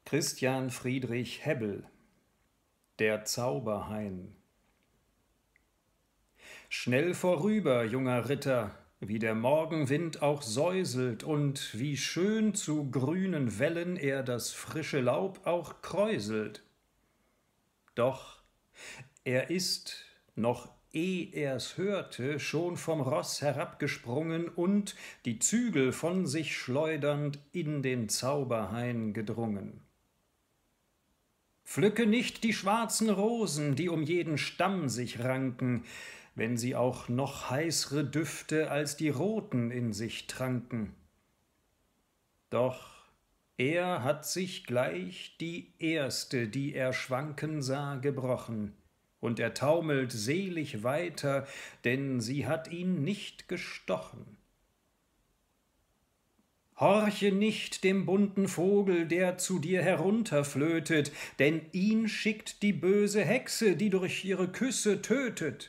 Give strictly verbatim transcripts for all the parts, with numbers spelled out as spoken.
Christian Friedrich Hebbel: Der Zauberhain. Schnell vorüber, junger Ritter, wie der Morgenwind auch säuselt und wie schön zu grünen Wellen er das frische Laub auch kräuselt. Doch er ist, noch eh er's hörte, schon vom Roß herabgesprungen und, die Zügel von sich schleudernd, in den Zauberhain gedrungen. Pflücke nicht die schwarzen Rosen, die um jeden Stamm sich ranken, wenn sie auch noch heißre Düfte als die roten in sich tranken. Doch er hat sich gleich die erste, die er schwanken sah, gebrochen, und er taumelt selig weiter, denn sie hat ihn nicht gestochen. Horche nicht dem bunten Vogel, der zu dir herunterflötet, denn ihn schickt die böse Hexe, die durch ihre Küsse tötet.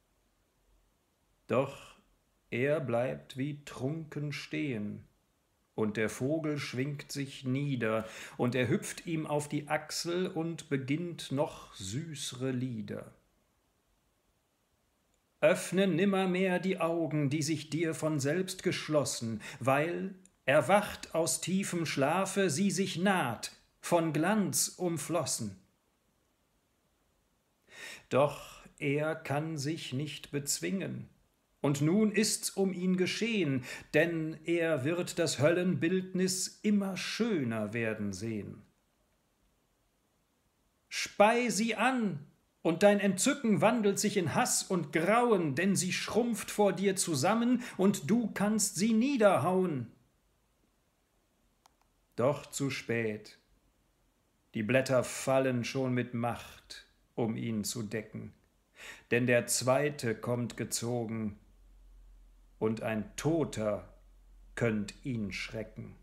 Doch er bleibt wie trunken stehen, und der Vogel schwingt sich nieder, und er hüpft ihm auf die Achsel und beginnt noch süßre Lieder. Öffne nimmermehr die Augen, die sich dir von selbst geschlossen, weil, erwacht aus tiefem Schlafe, sie sich naht, von Glanz umflossen. Doch er kann sich nicht bezwingen, und nun ist's um ihn geschehen, denn er wird das Höllenbildnis immer schöner werden sehen. Spei sie an, und dein Entzücken wandelt sich in Hass und Grauen, denn sie schrumpft vor dir zusammen, und du kannst sie niederhauen. Doch zu spät. Die Blätter fallen schon mit Macht, um ihn zu decken, denn der Zweite kommt gezogen, und ein Toter könnt ihn schrecken.